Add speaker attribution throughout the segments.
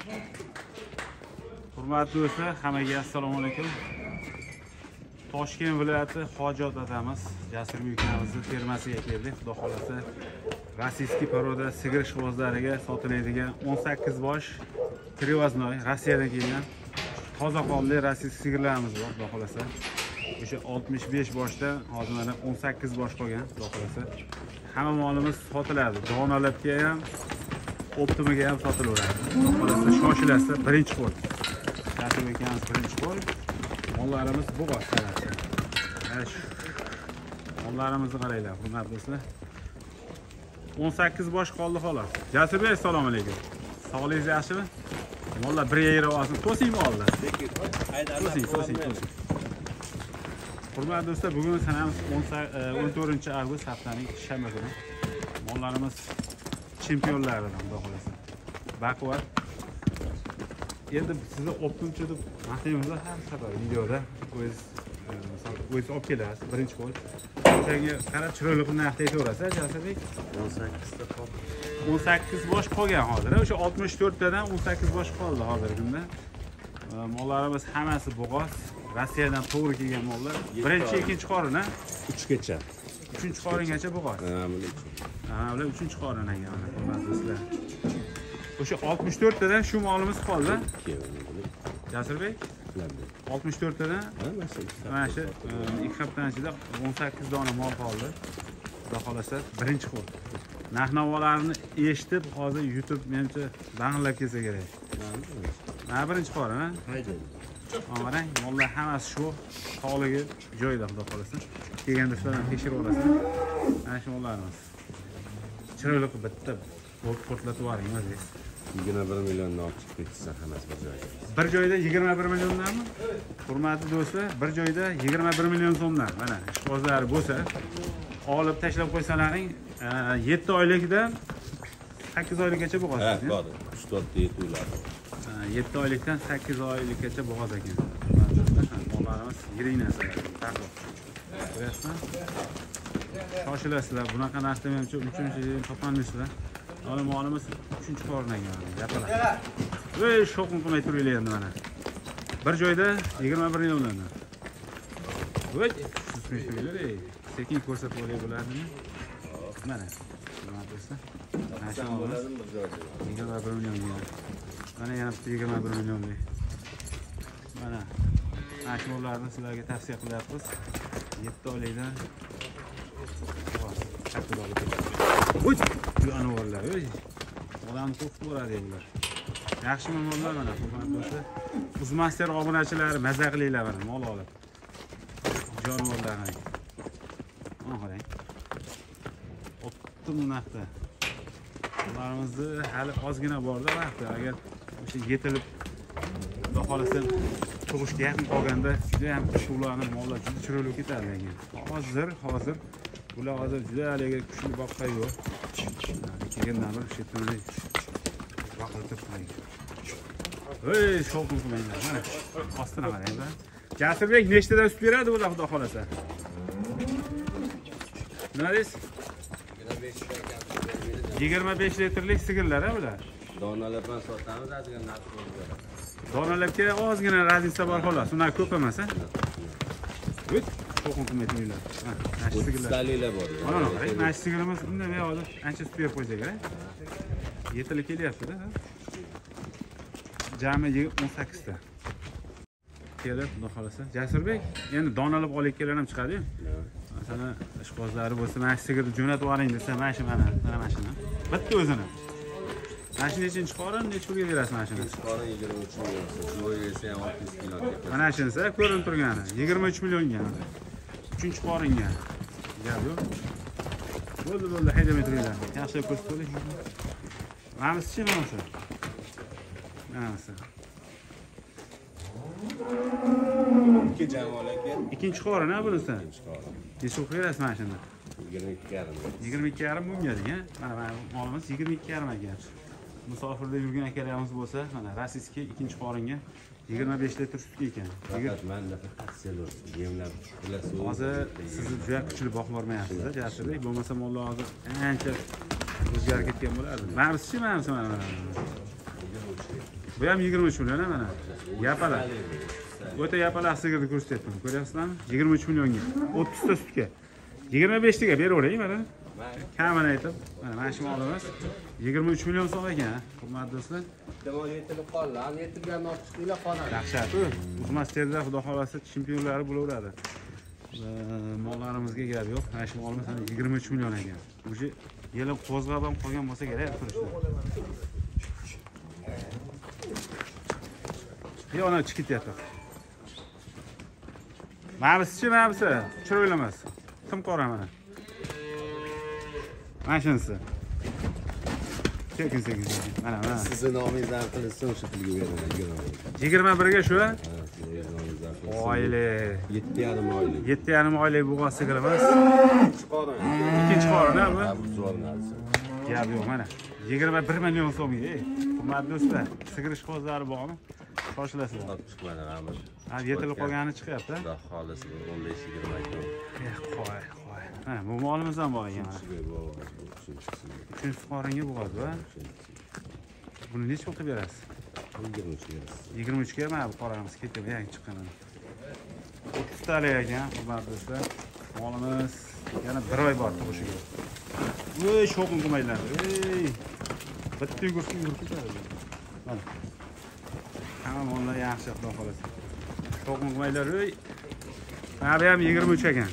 Speaker 1: Hurmatli do'stlar, hammaga assalomu alaykum. Toshkent viloyati Hojat atamiz Jasurbek akamizni fermasiga keldik. Xudo xolasa rossiyskiy poroda sigir ishqibozlariga sotiladigan 18 bosh привозной Rossiyadan kelgan toza qonli rossiyskiy sigirlarimiz bor. Xudo xolasa o'sha 65 boshdan hozir mana 18 bosh qolgan. Xudo xolasa hamma molimiz sotiladi. Donalarga ham, optimaga ham sotilaveradi. Xudo xolasa shoshilasizlar, birinchi qo'l. Jasurbek akamiz birinchi qo'l. Mollarimiz bu boshlanadi. Mollarimizni qaranglar, hurmatli do'stlar. 18 bosh qoldi xolos. Jasurbek, assalomu alaykum. Sog'ligingiz yaxshimi? Mollar bir yayra olsin. To'singmi oldi? To'sing. Hurmatli do'stlar, bugun sanamiz 14-avgust haftaning shanba kuni. Mollarimiz chempionlaridan, xudo xolasa. Baquvvat. Endi sizni optimchi deb maqtaymiz har safar videoda o'zingiz olib kelasiz, birinchi qo'l. O'shanga qarab chiroyli qilib narx aytaverasiz, Jasurbek. 18 ta qoldi. 18 bosh qolgan hozir. O'sha 64 tadan 18 bosh qoldi hozirgi kunda. Mollarimiz hammasi bo'g'oz, Rossiyadan to'g'ri kelgan mollar. Birinchi, ikkinchi qorin,
Speaker 2: 3 gacha.
Speaker 1: 3-qoringacha bo'g'oz. Ular 3-qorin ekan, hurmatli do'stlar. O'sha 64 tadan shu molimiz qoldi. Jasurbek 64 tadan mana shu 2 haftadan ichida 18 dona mol qoldi. Xudo xolasa birinchi qo'l. Narx-navolarni eshitib hozir YouTube menimcha bang'illab kelsa kerak. Mana birinchi qorin, ha? Haydi. Qarang, mollar hammasi shu, sog'ligi joyida, xudo xolasa. Kelganda shularni tekshirib olasiz. Mana shu mollarimiz. Chiroyli qilib bitta portlatib yuboring o'zingiz.
Speaker 2: 21 milliondan olib chiqib ketsa hammasi bir joyga.
Speaker 1: Bir joyda 21 milliondanmi? Hurmatli do'stlar, bir joyda 21 million so'mdan. Mana ishqibozlari bo'lsa, olib tashlab qo'ysalaring, 7 oylikdan 8 oylikgacha bo'g'oz.
Speaker 2: Ha, bor. 3-4 yet ular.
Speaker 1: 7 oylikdan 8 oylikgacha bo'g'oz ekan. Mollarimiz yirik narsalar. Farqi. Ko'ryapsizmi? Shoshilasizlar. Bunaqa narsa menimcha 3-chi topolmaysizlar. Hali molimiz 3-qorin ekan. Gapalar. Voy, shoqin qilmay turinglar endi mana. Bir joyda 21 milliondan. Voy, tushunmaysiz, sekin ko'rsatib olay bo'ladimi? Mana. Nima deysiz? Mana shu molimiz 21 million. Mana yana 21 millionlik. Mana shu mollarni sizlarga tavsiya qilyapmiz. 7 oylikdan Uy, bu anavorlar, o'y. Odamni qo'rqitib o'radi bular. Yaxshi mollar mana, hurmatli do'stlar. Uzmaster obunachilari mazza qilinglar mana, mol olib. Jonivorlarni. Mana qarang. O'tdim naqda. Ularimizni hali ozgina borda vaqti. Agar o'sha yetilib xudo xolasa tug'ishga yaqin qolganda juda ham shularni mollar juda chiroyli ketadi lekin. Hozir bular hozir juda haliga kuchli boqqa yo'q. Kelgandan bir shetini vaqtida turmaydi. Ey, shoqin qilmanglar. Mana ostini qaranglar. Jasurbek nechtadan sut beradi bular xudo xolasa? Nima deysiz? 25 litrlik sigirlar bular.
Speaker 2: Donalar bilan sotamiz, ozgina narx bo'ladi.
Speaker 1: Donalarga ozgina raznica bor xolos. Ular ko'p emas, ha? O't, shoqin qilmay turinglar. Ha, sigirlar.
Speaker 2: Ustaliklar bor.
Speaker 1: Mana qarang, mana sigirimiz bunday hozir ancha sut berib qo'ysa kerak. Yetilib kelyapti-da. Jami 18 ta. Kelib, xudo xolasa. Jasurbek, endi donalab olayotganlar ham chiqadi-yu. Masalan, ishqibozlari bo'lsa, mana sigirni jo'natib oling desa, mana shu mana shuni. Bitta o'zini. Mana shu nechinchi qorin, necha pulga berasiz mana shuni?
Speaker 2: Qorin 23 million. Shu esa ham 600 kilo ketadi.
Speaker 1: Mana shunisi ko'rinib turgani 23 millionga. 3-qoringa. Gap yo'q. Bo'ldi, haydamay turinglar. Yaxshilab ko'rsatib oling. Manisi-chi mana shu? Manisi.
Speaker 2: Ikki jamoalarga
Speaker 1: Ikkinchi qorin ha bunisi.
Speaker 2: ikkinchi qorin.
Speaker 1: Necha pul berasiz mana shuni?
Speaker 2: 22,5.
Speaker 1: 22,5 bunga degan. Mana molimiz 22,5 ekan. Musofirda yurgan akalarimiz bo'lsa, mana rossiyskiy ikkinchi qoringa 25 litr sut ekan.
Speaker 2: Faqat menda faqat selo yemlar bilasiz.
Speaker 1: Hozir sizni juda kuchli boqib bormayapsiz-da, Jasurbek. Bo'lmasa mollar hozir ancha o'zgarib ketgan bo'lardi. Manisi-chi, manisi mana. Bu ham 23 million mana. Yapala. O'ta yapala sigirni ko'rsatyapman. Ko'ryapsizlarmi? 23 millionga. 30 ta sutga. 25 taga beraveray mana. Kamini aytib, mana shu molimiz 23 million so'm ekan, hurmatli do'stlar.
Speaker 2: Ehtimol yetilib qoldi. Yetilganini olib chiqinglar qoladi.
Speaker 1: Yaxshi-ku. Uzmasterda xudo xolasa chempionlari bo'laveradi. Mollarimizga gap yo'q. Mana shu molimiz 23 million ekan. O'sha yelib qo'zg'ab ham qolgan bo'lsa kerak turishdi. Yana chiqib ketyapti. Ma'bisi, chiroylimas. Tim qora mana. Mana shunisi. Sekin. Mana.
Speaker 2: Sizni nomingizdan qilinsa o'sha pulga beraman.
Speaker 1: 21 ga shu? Oila.
Speaker 2: 7,5 oylik.
Speaker 1: 7,5 oylik bo'lgan sigir emas.
Speaker 2: Chiqaring.
Speaker 1: Ikkinchi qorini bu.
Speaker 2: Bu zo'r narsa.
Speaker 1: Gap yo'q mana. 21 million so'mga. Hurmatli do'stlar, sigir ishqozlari bormi? Shoshilasizlar.
Speaker 2: Olib chiqmadi g'amir.
Speaker 1: Ha, yetilib qolgani chiqyapti.
Speaker 2: Xudo xolisi 15-20 kun.
Speaker 1: Qo'y. Mana bu molimiz ham bor ekan mana. Uchinchi qoringa bo'ladi va buni necha pul qilib berasiz?
Speaker 2: 23 berasiz.
Speaker 1: 23 ga mana bu qoramiz ketib yangi chiqqan. 30 talik ekan, hurmatli do'stlar. Molimiz yana 1 oy bor tug'ishiga. Voy, sho'qin qilmaylar. Ey! Bitta yugursin ketadi. Mana. Hamma mollar yaxshi, xudo xolasa. Sho'qin qilmaylar. Ey! Mana bu ham 23 ekan.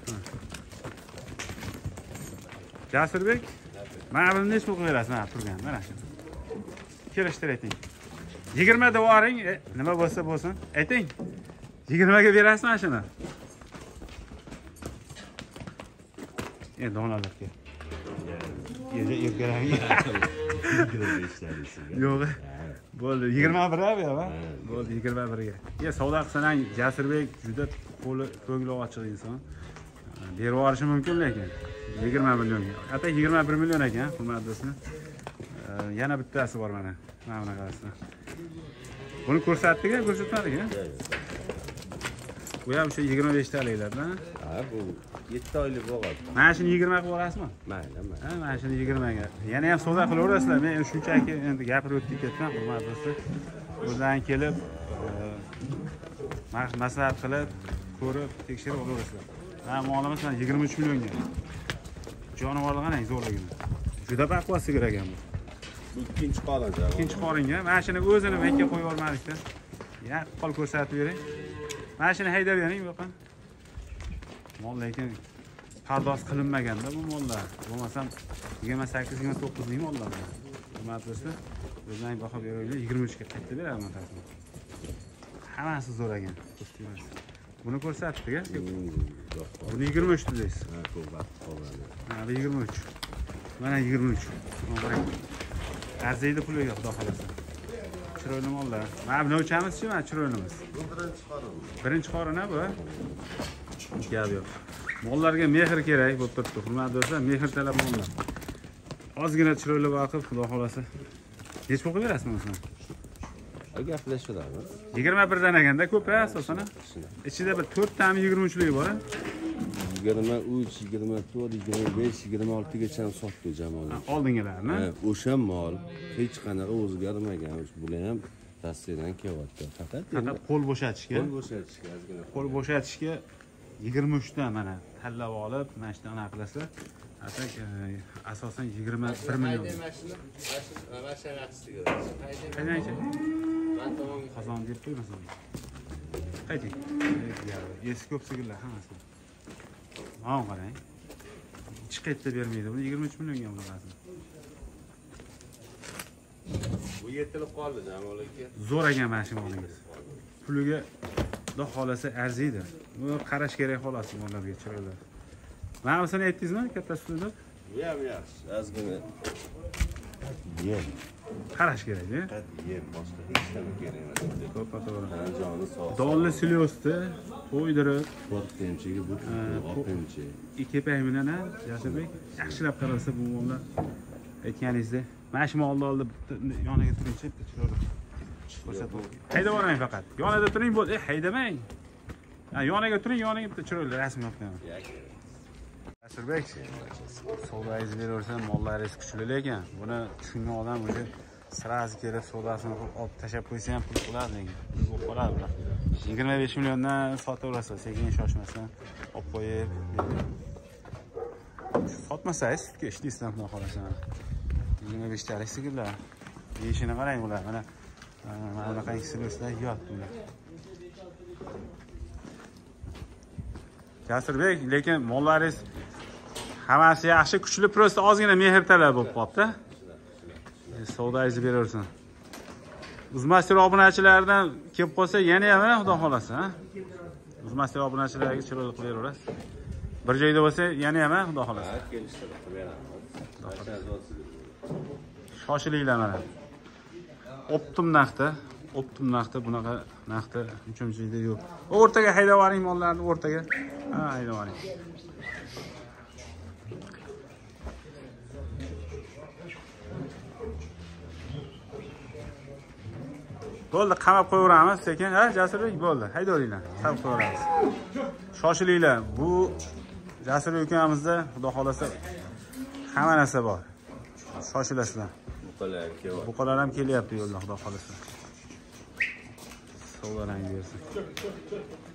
Speaker 1: Jasurbek, mana buni necha pul qilib berasiz? Mana turgan, mana shu. Kelishtir ayting. 20 da boring, nima bo'lsa bo'lsin. Ayting. 20 ga berasizmi mana shuni? Endi onalarga. Erkaklarga. Yo'q. Bo'ldi, 21 ga, bo'ldi 21 ga. Savdo qilsang, Jasurbek juda qo'li ko'ngli ochiq inson. Berib yuborishi mumkin lekin 20 millionga. Hatta 21 million ekan, hurmatli do'stlar. Yana bittasi bor mana. Mana bunaqasi. Buni ko'rsatdik-a, ko'rsatmadik-a? Bu ham o'sha 25 taliklardan.
Speaker 2: Ha, bu 7 oylik bo'ladi.
Speaker 1: Mana shuni 20 qilib olasizmi?
Speaker 2: Mayli.
Speaker 1: Ha, mana shuni 20 ga. Yana ham savdo qilaverasizlar. Men shunchaki endi gapirib o'tib ketdim, hurmatli do'stlar. O'zdan kelib maslahat qilib, ko'rib, tekshirib olaverasizlar. Ha, molimiz 23 millionga. Jonivorlar qarang zo'rligini. Juda baquvvat sigir ekan bu.
Speaker 2: Bu ikkinchi qorin.
Speaker 1: Ikkinchi qoringa. Mana shuni o'zini bekka qo'yib olmadikda. Yaqqol ko'rsatib bering. Mana shuni haydab bering bu yoqqa. Mol lekin pardoz qilinmaganda bu mollar. Bo'lmasam 28-29 ning mollar. Hurmatli do'stlar, o'zlaring baho beraylik, 23 ga qaytib beraman ta'zim. Hammasi zo'r ekan. Buni ko'rsatdik-a? Buni 23 deysiz.
Speaker 2: Ha, ko'p qoladi.
Speaker 1: Ha, 23. Mana 23. Qarang. Arziydi puliga, xudo xolasa. Chiroyli mollar. Mana buni o'chamiz-chi, mana chiroylimiz.
Speaker 2: Bu birinchi qorin.
Speaker 1: Birinchi qorin-a bu? Gap yo'q. Mollarga mehr kerak bo'lib turibdi. Hurmatli do'stlar, mehr talab mollar. Ozgina chiroyli boqib, xudo xolasa. Necha pul qilib berasizmi o'zini?
Speaker 2: Gaplashadimi?
Speaker 1: 21 dan eganda ko'p-a asosan. Ichida bir 4 tami 23 lik bor-a?
Speaker 2: 23, 24, 25, 26 gacha sotdi jamoalar.
Speaker 1: Oldingilarni?
Speaker 2: O'sha mol hech qanaqa o'zgarmagan. Bular ham Rossiyadan kelyapti. Faqat
Speaker 1: qo'l bo'shatishga.
Speaker 2: Qo'l bo'shatishga
Speaker 1: 23 dan mana tanlab olib, mana shunday anaqa qilasizlar. Atak asosan 21 million. Qancha? Qozon deb qo'ymasin. Qayting. Eski ko'p sigirlar hammasi. Mana qarang. Chiqib bermaydi. Buni 23 millionga olasiz.
Speaker 2: Bu yetilib qoldi jamoalarga.
Speaker 1: Zo'r ekan mana shu molingiz. Puliga xudo xolasa arziydi. Bu qarash kerak xolos mollarga chiroyli. Mana bunisini aytdingizmi katta sutida?
Speaker 2: Bu ham yaxshi. Ozgina yem.
Speaker 1: Qarash kerak-ku.
Speaker 2: Yem boshqa hech nima kerak emas.
Speaker 1: To'ppa to'g'ri.
Speaker 2: Joni sog'.
Speaker 1: Donli silyosda to'ydirib,
Speaker 2: Qo'rqinchiga bu oltinchi.
Speaker 1: kepak bilan Jasurbek yaxshilab qarasa bu mollar aytganingizdek. Mana shu molni oldi yoniga turingchi, bitta chiroyli. Ko'rsatib. Haydab yuboring faqat. Yonida turing bo'ldi, haydamang. Ha, yoniga turing, yoniga bitta chiroyli rasm yoqaman. Jasurbek, savdoyingizni beraversam, mollaringiz kuchli ekan. Buni tushungan odam o'zi sirasi kelib savdosini qilib olib tashlab qo'ysa ham pul qiladi lekin pul bo'lib qoladi bular. 25 milliondan sotaverasiz, sekin shoshmasdan olib qo'yib. Sotmasangiz sutga ishlaysiz, xudo xolasa. 25 talik sigirlar. Yeyishini qarang bular. Mana bunaqangi sigirlar yeyapti bular. Jasurbek, lekin mollaringiz hammasi yaxshi, kuchli, prosta ozgina mehr talab bo'lib qolibdi. Savdoingizni beraversin. Uzmaster obunachilaridan kelib qolsa, yana ham xudo xolasa, ha? Uzmaster obunachilarga chiroyli qilib beraverasiz. Bir joyda bo'lsa, yana ham xudo xolasa. Shoshilinglar mana. Optim narxda bunaqa narxda uchinchida yo'q. O'rtaga haydab yuboring mollarni, o'rtaga. Ha, haydab yuboring. Bo'ldi, qamab qo'yaveramiz sekin, ha, Jasurbek, bo'ldi. Haydaveringlar, qamab qo'yaveramiz. Shoshilinglar. Bu Jasurbek ukamizda, xudo xolasa, hamma narsa bor. Shoshilasizlar. Buqalar ham kelyapti yo'lda, xudo xolasa. Savdolarni bersin.